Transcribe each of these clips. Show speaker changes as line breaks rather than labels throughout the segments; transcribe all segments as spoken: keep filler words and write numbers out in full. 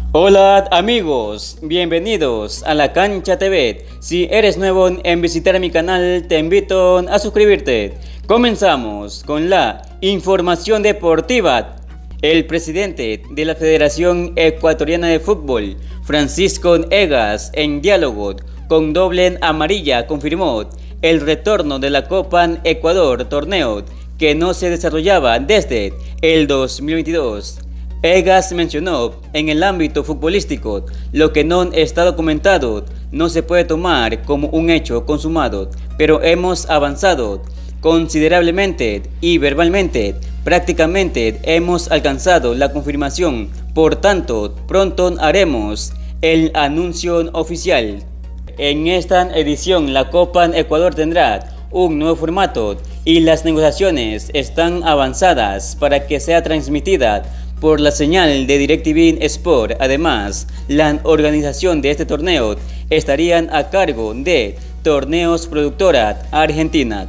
Hola amigos, bienvenidos a La Cancha T V. Si eres nuevo en visitar mi canal, te invito a suscribirte. Comenzamos con la información deportiva. El presidente de la Federación Ecuatoriana de Fútbol, Francisco Egas, en diálogo con Doble Amarilla, confirmó el retorno de la Copa Ecuador, torneo que no se desarrollaba desde el dos mil veintidós. Egas mencionó: en el ámbito futbolístico, lo que no está documentado no se puede tomar como un hecho consumado, pero hemos avanzado considerablemente y verbalmente, prácticamente hemos alcanzado la confirmación, por tanto, pronto haremos el anuncio oficial. En esta edición, la Copa Ecuador tendrá un nuevo formato y las negociaciones están avanzadas para que sea transmitida por la señal de DirecTV Sport. Además, la organización de este torneo estarían a cargo de Torneos Productora Argentina.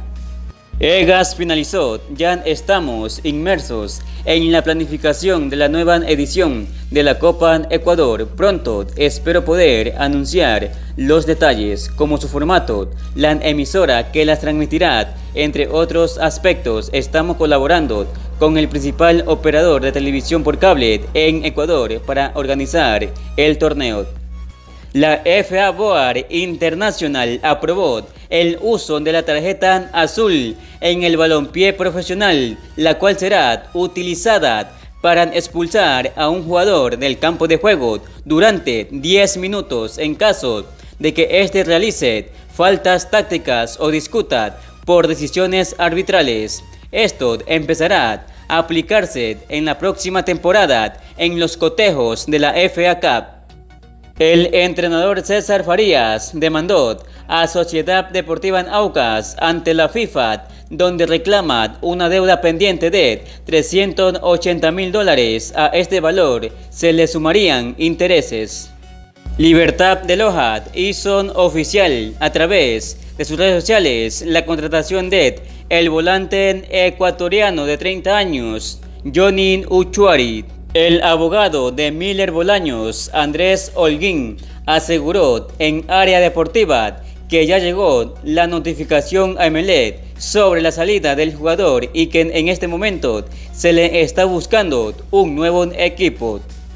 Egas finalizó: ya estamos inmersos en la planificación de la nueva edición de la Copa Ecuador. Pronto espero poder anunciar los detalles, como su formato, la emisora que las transmitirá, entre otros aspectos. Estamos colaborando con el principal operador de televisión por cable en Ecuador para organizar el torneo. La F A Board Internacional aprobó el uso de la tarjeta azul en el balompié profesional, la cual será utilizada para expulsar a un jugador del campo de juego durante diez minutos en caso de que éste realice faltas tácticas o discuta por decisiones arbitrales. Esto empezará a aplicarse en la próxima temporada en los cotejos de la F A Cup. El entrenador César Farías demandó a Sociedad Deportiva Aucas ante la FIFA, donde reclama una deuda pendiente de trescientos ochenta mil dólares. A este valor se le sumarían intereses. Libertad de Loja hizo oficial a través de sus redes sociales la contratación de el volante ecuatoriano de treinta años, Johnny Uchuari. El abogado de Miller Bolaños, Andrés Holguín, aseguró en Área Deportiva que ya llegó la notificación a Emelec sobre la salida del jugador y que en este momento se le está buscando un nuevo equipo.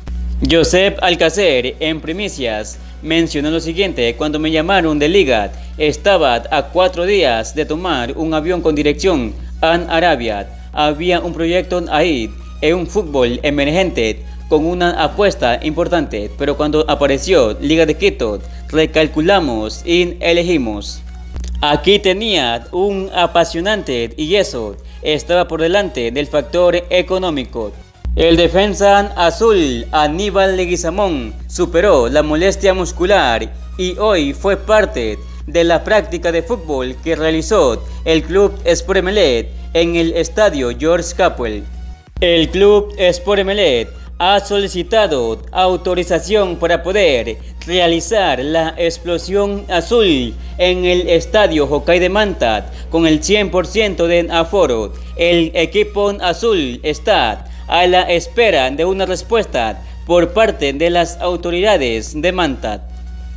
Josep Alcácer, en primicias, mencionó lo siguiente: cuando me llamaron de Liga, estaba a cuatro días de tomar un avión con dirección a Arabia. Había un proyecto ahí, en un fútbol emergente con una apuesta importante, pero cuando apareció Liga de Quito, recalculamos y elegimos. Aquí tenía un apasionante y eso estaba por delante del factor económico. El defensa azul Aníbal Leguizamón superó la molestia muscular y hoy fue parte de la práctica de fútbol que realizó el Club Sport Emelec en el estadio George Capwell. El Club Sport Emelec ha solicitado autorización para poder realizar la explosión azul en el estadio Hokkaido de Manta con el cien por ciento de aforo. El equipo azul está a la espera de una respuesta por parte de las autoridades de Manta.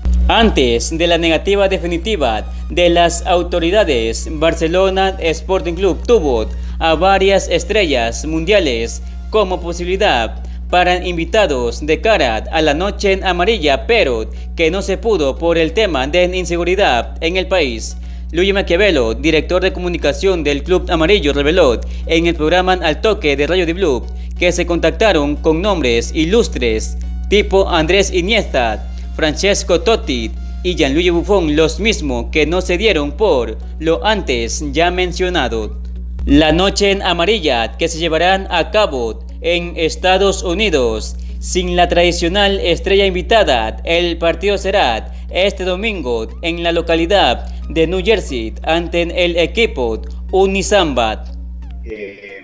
Antes de la negativa definitiva de las autoridades, Barcelona Sporting Club tuvo a varias estrellas mundiales como posibilidad para invitados de cara a la noche amarilla, pero que no se pudo por el tema de inseguridad en el país. Luis Maquiavelo, director de comunicación del Club Amarillo, reveló en el programa Al Toque de Radio Di Blue que se contactaron con nombres ilustres tipo Andrés Iniesta, Francesco Totti y Gianluigi Buffon, los mismos que no se dieron por lo antes ya mencionado. La noche amarilla que se llevarán a cabo en Estados Unidos sin la tradicional estrella invitada. El partido será este domingo en la localidad de New Jersey ante el equipo Unisamba.
Eh,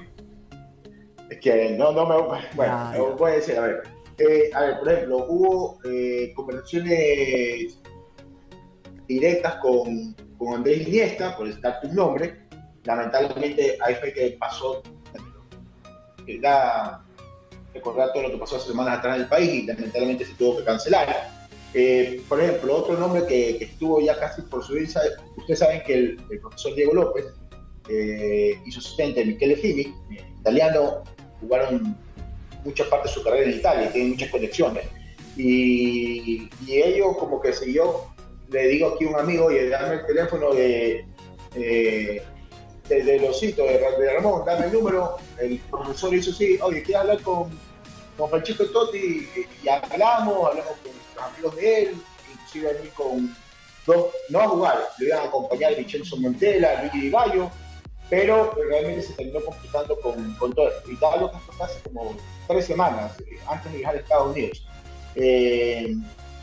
es que no, no me... Bueno, ah, voy a decir, a ver. Eh, a ver, por ejemplo, hubo eh, conversaciones directas con, con Andrés Iniesta, por citar tu nombre. Lamentablemente ahí fue que pasó la, recordar todo lo que pasó hace semanas atrás en el país y lamentablemente se tuvo que cancelar. Eh, por ejemplo, otro nombre que, que estuvo ya casi por subirse, ustedes saben que el, el profesor Diego López eh, y su asistente Michele Fini, eh, italiano, jugaron mucha parte de su carrera en Italia, tienen muchas conexiones. Y, y ellos como que si yo le digo aquí a un amigo y dame el teléfono de, eh, de, de Losito, de, de Ramón, dame el número, el profesor hizo así, oye, quiero hablar con, con Francisco Totti, y, y hablamos, hablamos con los amigos de él, inclusive a mí con dos, no a jugar, le iban a acompañar Vincenzo Montella, Luigi Di Gallo, pero realmente se terminó complicando con, con todo esto. Y dado que esto fue hace como tres semanas, antes de viajar a Estados Unidos. Eh,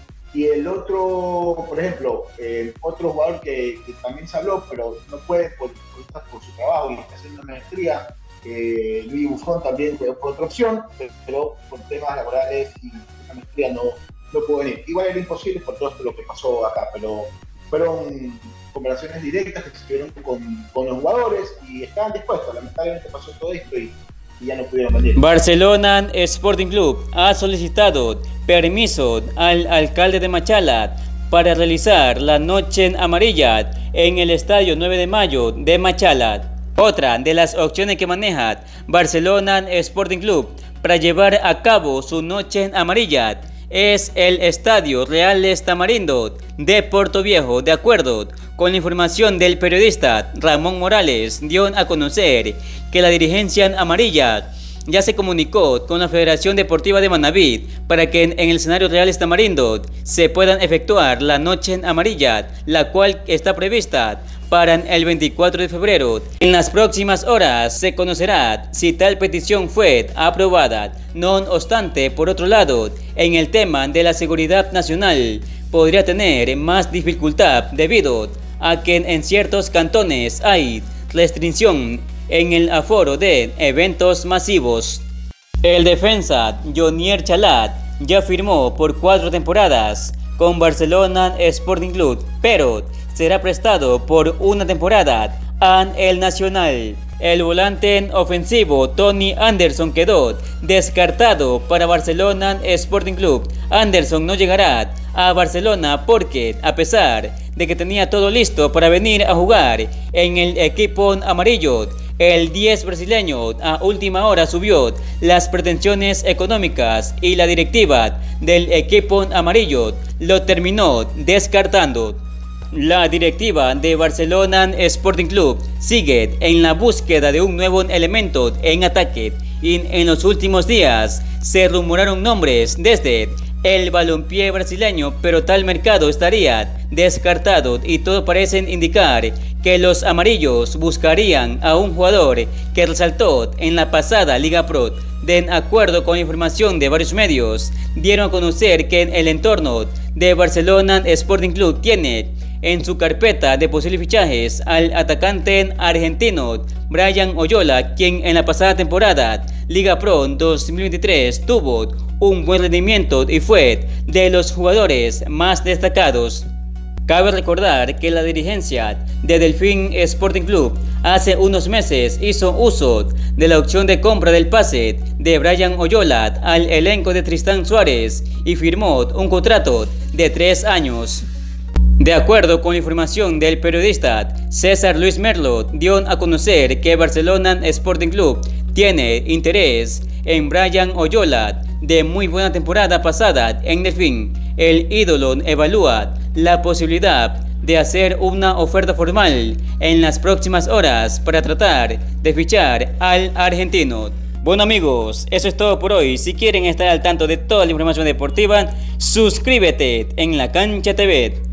y el otro, por ejemplo, eh, otro jugador que, que también se habló, pero no puede por, por, por su trabajo y está haciendo una maestría, eh, Luis Buffon también fue otra opción, pero por temas laborales y una maestría no, no pudo venir. Igual era imposible por todo esto lo que pasó acá, pero fueron conversaciones directas que se tuvieron con, con los jugadores y estaban dispuestos. Lamentablemente pasó todo esto y, y ya no pudieron venir.
Barcelona Sporting Club ha solicitado permiso al alcalde de Machala para realizar la Noche Amarilla en el Estadio nueve de mayo de Machala. Otra de las opciones que maneja Barcelona Sporting Club para llevar a cabo su Noche Amarilla es el Estadio Reales Tamarindo de Portoviejo. De acuerdo con la información del periodista Ramón Morales, dio a conocer que la dirigencia amarilla ya se comunicó con la Federación Deportiva de Manabí para que en, en el escenario Reales Tamarindo se puedan efectuar la Noche Amarilla, la cual está prevista para el veinticuatro de febrero. En las próximas horas se conocerá si tal petición fue aprobada. No obstante, por otro lado, en el tema de la seguridad nacional podría tener más dificultad debido a que en ciertos cantones hay restricción en el aforo de eventos masivos. El defensa Jonier Chalat ya firmó por cuatro temporadas con Barcelona Sporting Club, pero será prestado por una temporada a el Nacional. El volante ofensivo Tony Anderson quedó descartado para Barcelona Sporting Club. Anderson no llegará a Barcelona porque, a pesar de que tenía todo listo para venir a jugar en el equipo amarillo, el diez brasileño a última hora subió las pretensiones económicas y la directiva del equipo amarillo lo terminó descartando. La directiva de Barcelona Sporting Club sigue en la búsqueda de un nuevo elemento en ataque y en los últimos días se rumoraron nombres desde el balompié brasileño, pero tal mercado estaría descartado y todo parece indicar que los amarillos buscarían a un jugador que resaltó en la pasada Liga Pro. De acuerdo con información de varios medios, dieron a conocer que el entorno de Barcelona Sporting Club tiene en su carpeta de posibles fichajes al atacante argentino Brian Oyola, quien en la pasada temporada Liga Pro dos mil veintitrés tuvo un buen rendimiento y fue de los jugadores más destacados. Cabe recordar que la dirigencia de Delfín Sporting Club hace unos meses hizo uso de la opción de compra del pase de Brian Oyola al elenco de Tristán Suárez y firmó un contrato de tres años. De acuerdo con la información del periodista César Luis Merlo, dio a conocer que Barcelona Sporting Club tiene interés en Brian Oyola, de muy buena temporada pasada en Delfín. El ídolo evalúa la posibilidad de hacer una oferta formal en las próximas horas para tratar de fichar al argentino. Bueno amigos, eso es todo por hoy. Si quieren estar al tanto de toda la información deportiva, suscríbete en La Cancha T V.